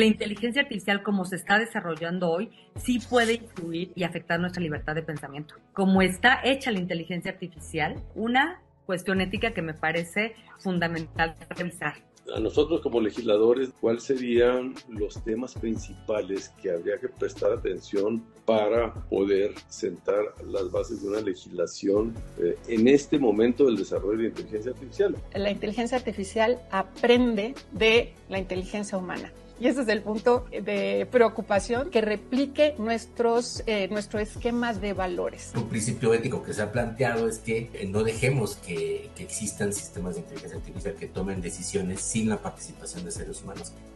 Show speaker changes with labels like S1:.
S1: la inteligencia artificial, como se está desarrollando hoy, sí puede influir y afectar nuestra libertad de pensamiento. Como está hecha la inteligencia artificial, una cuestión ética que me parece fundamental revisar.
S2: A nosotros como legisladores, ¿cuáles serían los temas principales que habría que prestar atención para poder sentar las bases de una legislación en este momento del desarrollo de la inteligencia artificial?
S3: La inteligencia artificial aprende de la inteligencia humana. Y ese es el punto de preocupación, que replique nuestro esquema de valores.
S4: Un principio ético que se ha planteado es que no dejemos que existan sistemas de inteligencia artificial que tomen decisiones sin la participación de seres humanos.